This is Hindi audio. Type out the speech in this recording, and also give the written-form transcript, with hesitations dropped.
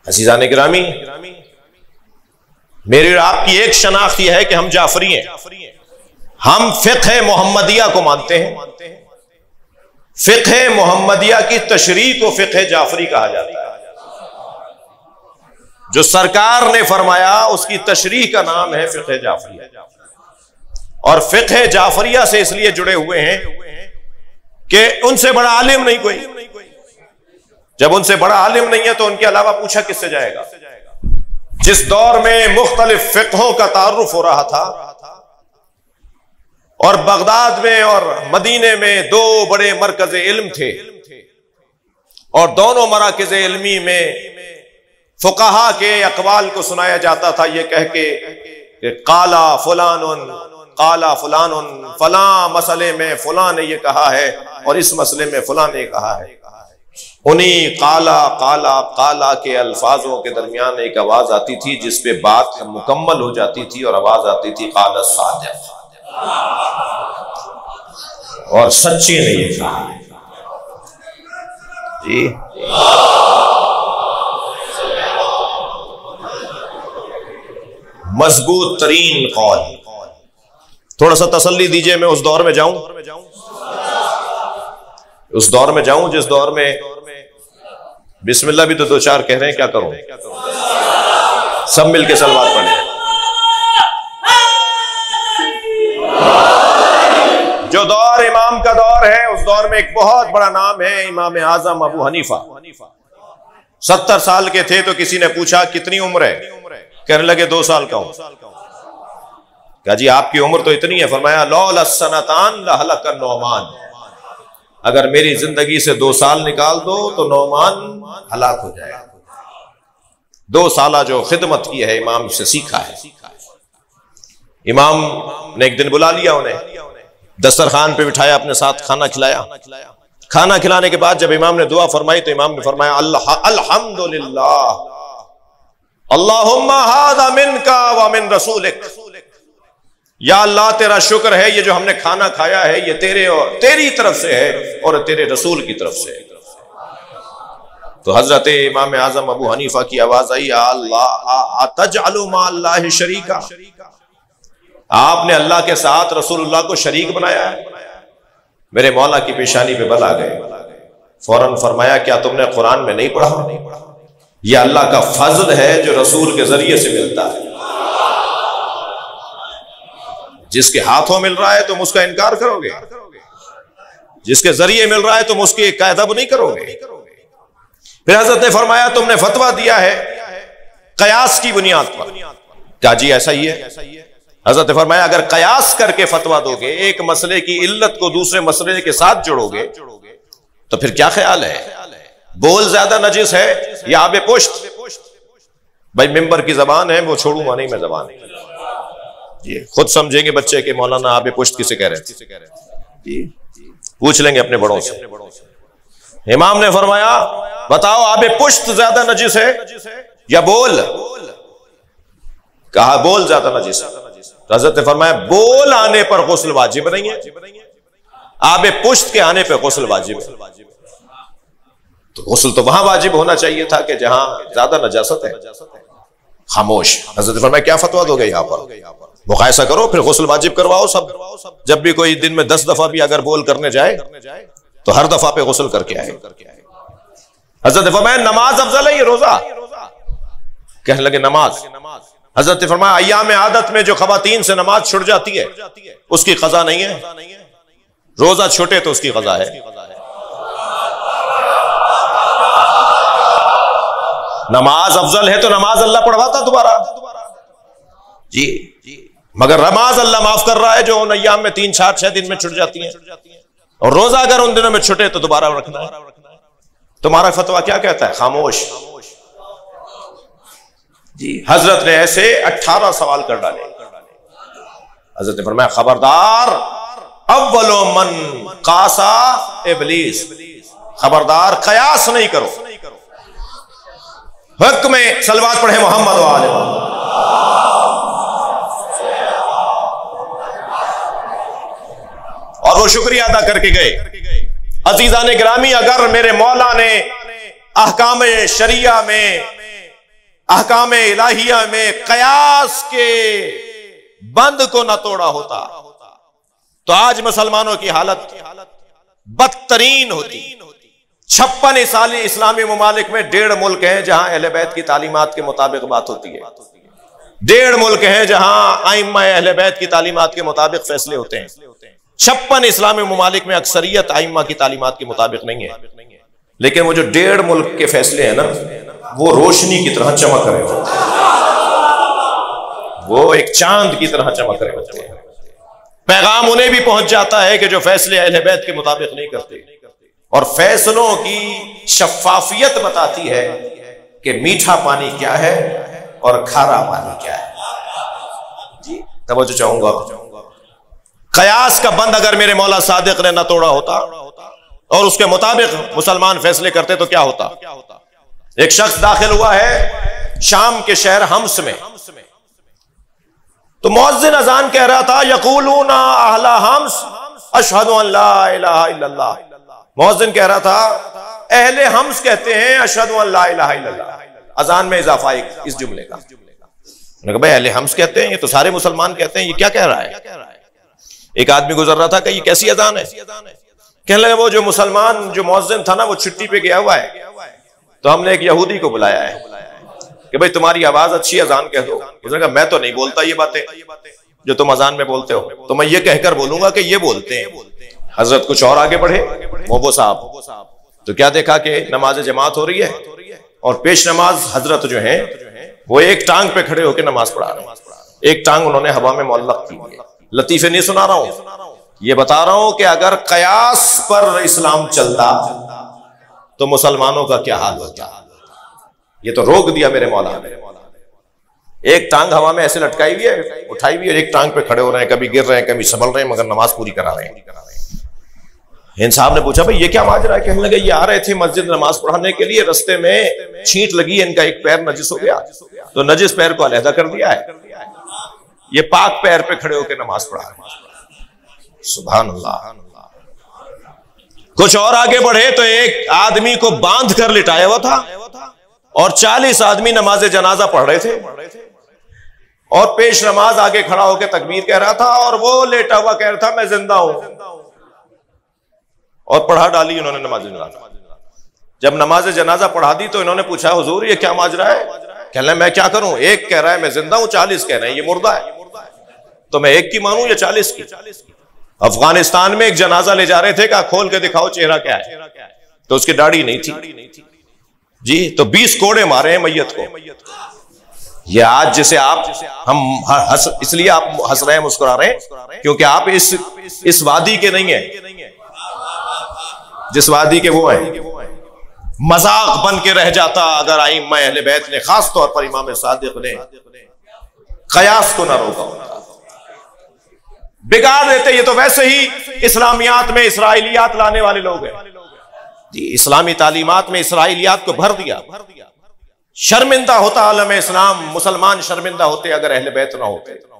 अज़ीज़ान गिरामी, मेरी और आपकी एक शनाख्त यह है कि हम जाफरी हैं। हम फ़िक़्ह मोहम्मदिया को मानते हैं। फ़िक़्ह मोहम्मदिया की तशरीह को फ़िक़्ह जाफरी कहा जाता है। जो सरकार ने फरमाया उसकी तशरीह का नाम है फ़िक़्ह जाफरिया। और फ़िक़्ह जाफरिया से इसलिए जुड़े हुए हैं कि उनसे बड़ा आलिम नहीं कोई। जब उनसे बड़ा आलिम नहीं है तो उनके अलावा पूछा किससे जाएगा। जिस दौर में मुख्तलिफ फ़िक़्हों का तारुफ हो रहा था और बगदाद में और मदीने में दो बड़े मरकज़ इल्म थे और दोनों मराकिज़ इल्मी में फ़ुक़हा के अक़वाल को सुनाया जाता था ये कह के काला फलानुन फलां मसले में फलां ने ये कहा है और इस मसले में फलां ने कहा है। उन्हीं काला काला काला के अल्फाजों के दरमियान एक आवाज आती थी जिस पे बात मुकम्मल हो जाती थी और आवाज आती थी काला सादिक़, और सच्ची ने ये कहा जी। मजबूत तरीन कौल। थोड़ा सा तसल्ली दीजिए, मैं उस दौर में जाऊं जिस दौर में बिस्मिल्लाह भी तो दो चार कह रहे हैं, क्या करूं, सब मिलके सलवात पढ़े। जो दौर इमाम का दौर है उस दौर में एक बहुत बड़ा नाम है इमाम आजम अबू हनीफा। 70 साल के थे तो किसी ने पूछा कितनी उम्र है, कहने लगे 2 साल का हूं। कहा जी आपकी उम्र तो इतनी है, फरमाया लौला सनतान लहलक नौमान, अगर मेरी जिंदगी से 2 साल निकाल दो तो नौमान हलाक हो जाएगा। 2 साल जो खिदमत की है इमाम से सीखा है। इमाम ने एक दिन बुला लिया, उन्हें दस्तरखान पे बिठाया, अपने साथ खाना खिलाया। खाना खिलाने के बाद जब इमाम ने दुआ फरमाई तो इमाम ने फरमाया अल्हम्दुलिल्लाह अल्लाहुम्मा हादा मिनका व मिन रसूलिक, या अल्लाह तेरा शुक्र है ये जो हमने खाना खाया है ये तेरे और तेरी तरफ से है और तेरे रसूल की तरफ से है। तो हजरत इमाम आजम अबू हनीफा की आवाज आई अल्लाह तजअलु मा अल्लाह शरीका, आपने अल्लाह के साथ रसूलुल्लाह को शरीक बनाया है। मेरे मौला की पेशानी पे बल आ गए। फौरन फरमाया क्या तुमने कुरान में नहीं पढ़ा, यह अल्लाह का फजल है जो रसूल के जरिए से मिलता है। जिसके हाथों मिल रहा है तुम उसका इनकार करोगे, जिसके जरिए मिल रहा है तुम उसकी कायदब नहीं करोगे। फिर हजरत ने फरमाया तुमने फतवा दिया है कयास की बुनियाद पर। क्या जी ऐसा ही है? हजरत ने फरमाया अगर कयास करके फतवा दोगे, एक मसले की इल्लत को दूसरे मसले के साथ जोड़ोगे तो फिर क्या ख्याल है, बोल ज्यादा नजिस है या आबे पुश्त? भाई मिंबर की जबान है वो छोड़ूंगा नहीं मैं जबान, ये खुद समझेंगे बच्चे के मौलाना आबे पुश्त किसे कह रहे हैं, पूछ लेंगे अपने बड़ों से। इमाम ने फरमाया बताओ आबे पुश्त ज्यादा नजिस है या बोल? कहा बोल ज्यादा नजिस है। तो हज़रत ने फरमाया बोल आने पर गुस्ल वाजिब नहीं है, आबे पुश्त के आने पर गुस्ल वाजिब है। तो गुस्ल तो वहां वाजिब होना चाहिए था कि जहां ज्यादा नजासत है। खामोश। हज़रत ने फरमाया क्या फतवा दोगे यहाँ पर, मुकायसा करो फिर गुस्ल वाजिब करवाओ सब। जब भी कोई दिन में 10 दफा भी अगर बोल करने जाए तो हर दफा पे गुस्ल करके आए। हज़रत ने फरमाया नमाज अफजल है ये रोजा? कहने लगे नमाज। हज़रत ने फरमाया अय्याम आदत में जो खवातीन से नमाज छूट जाती है उसकी कज़ा नहीं है, रोजा छूटे तो उसकी कज़ा है। नमाज अफजल है तो नमाज अल्लाह पढ़वाता दोबारा जी, मगर नमाज अल्लाह माफ कर रहा है जो उन अय्याम में 3, 4, 6 दिन में छूट जाती है, और रोजा अगर उन दिनों में छूटे तो दोबारा रखना है। तुम्हारा फतवा क्या कहता है? खामोश जी। हजरत ने ऐसे 18 सवाल कर डाले। हजरत ने फरमाया खबरदार अव्वलो मन कासा इब्लीस, खबरदार कयास नहीं करो। हक में सलवात पढ़े मोहम्मद वाले। और वो शुक्रिया अदा करके गए। अजीजान गिरामी, अगर मेरे मौला ने अहकाम शरिया में अहकाम इलाहिया में कयास के बंद को न तोड़ा होता तो आज मुसलमानों की हालत बदतरीन होती। 56 साली इस्लामी ममालिक में 1.5 मुल्क हैं जहां अहले बैत की तालीमात के मुताबिक बात होती है। 1.5 मुल्क हैं जहां आइम्मा अहले बैत की तालीमात के मुताबिक फैसले होते हैं। 56 इस्लामी ममालिक में अक्सरियत आइम्मा की तालीमात के मुताबिक नहीं है। लेकिन वो जो 1.5 मुल्क के फैसले हैं ना, वो रोशनी की तरह चमक रहे होते हैं, वो एक चांद की तरह चमक रहे होते हैं। पैगाम उन्हें भी पहुंच जाता है कि जो फैसले अहले बैत के मुताबिक नहीं करते, और फैसलों की शफाफियत बताती है कि मीठा पानी क्या है और खारा पानी क्या है। जी तवज्जो चाहूंगा। कयास का बंद अगर मेरे मौला सादिक ने न तोड़ा होता और उसके मुताबिक मुसलमान फैसले करते तो क्या होता। एक शख्स दाखिल हुआ है शाम के शहर हम्स में, तो मुअज्जिन अजान कह रहा था यकूलूना अहला हम्स अशहदु अन ला इलाहा इल्लल्लाह। मुअज्जिन कह रहा था अहले हम्स कहते हैं अशहदु अन ला इलाहा इल्लल्लाह। अजान में इजाफा इस जुमले का। मैंने कहा भाई अहले हम्स कहते हैं, ये तो सारे मुसलमान कहते हैं, ये क्या कह रहा है। एक आदमी गुजर रहा था कि ये कैसी अजान है। कहने लगे वो जो मुसलमान जो मुअज्जिन था ना, वो छुट्टी पे गया हुआ है, तो हमने एक यहूदी को बुलाया है कि भाई तुम्हारी आवाज अच्छी अजान कह दो। उसने कहा मैं तो नहीं बोलता ये बातें जो तुम अजान में बोलते हो, तो मैं ये कहकर बोलूंगा कि ये बोलते हैं। हजरत कुछ और आगे बढ़े, मोबो साहब, तो क्या देखा कि नमाज जमात हो रही है और पेश नमाज हजरत जो है वो एक टांग पे खड़े होकर नमाज पढ़ा रहे हैं, एक टांग उन्होंने हवा में मुअल्लक की। लतीफे नहीं सुना रहा हूं, ये बता रहा हूं कि अगर कयास पर इस्लाम चलता तो मुसलमानों का क्या हाल होता। ये तो रोक दिया मेरे मौला ने। एक टांग हवा में ऐसे लटकाई हुई है, उठाई हुई है, एक टांग पे खड़े हो रहे हैं, कभी गिर रहे हैं, कभी संभल रहे हैं, मगर नमाज पूरी करा रहे हैं। इन साहब ने पूछा भाई ये क्या माजरा है। कहने लगे ये आ रहे थे मस्जिद नमाज पढ़ाने के लिए, रस्ते में छींट लगी, इनका एक पैर नजिस हो गया, तो नजिस पैर को अलहदा कर दिया है, ये पाक पैर पे खड़े होकर नमाज पढ़ा रहे हैं। सुभान अल्लाह। कुछ और आगे बढ़े तो एक आदमी को बांध कर लिटाया हुआ था और 40 आदमी नमाज जनाजा पढ़ रहे थे, और पेश नमाज आगे खड़ा होकर तकबीर कह रहा था और वो लेटा हुआ कह रहा था मैं जिंदा हूं, और पढ़ा डाली उन्होंने नमाज जनाजा। जब नमाज जनाजा पढ़ा दी तो इन्होंने पूछा हुजूर ये क्या माजरा है। कहने लगे मैं क्या करूं, एक कह रहा है मैं जिंदा हूं, 40 कह रहे हैं ये मुर्दा है, तो मैं एक की मानूं या 40 की। अफगानिस्तान में एक जनाजा ले जा रहे थे, कहा खोल के दिखाओ चेहरा क्या है, तो उसकी दाढ़ी नहीं थी जी, तो 20 कोड़े मारे हैं मैयत को। ये आज जिसे आप हम इसलिए आप हंस रहे हैं मुस्कुरा रहे हैं क्योंकि आप इस वादी के नहीं है, जिस वादी के वो हैं। मजाक बन के रह जाता अगर आइम्मा अहले बैत ने, खास तौर पर इमाम सादिक ने कयास को ना रोका होता, बिगाड़ देते। ये तो वैसे ही इस्लामियात में इसराइलियात लाने वाले लोग हैं जी, इस्लामी तालीमात में इसराइलियात को भर दिया। शर्मिंदा होता आलम इस्लाम, मुसलमान शर्मिंदा होते अगर अहले बैत ना होते।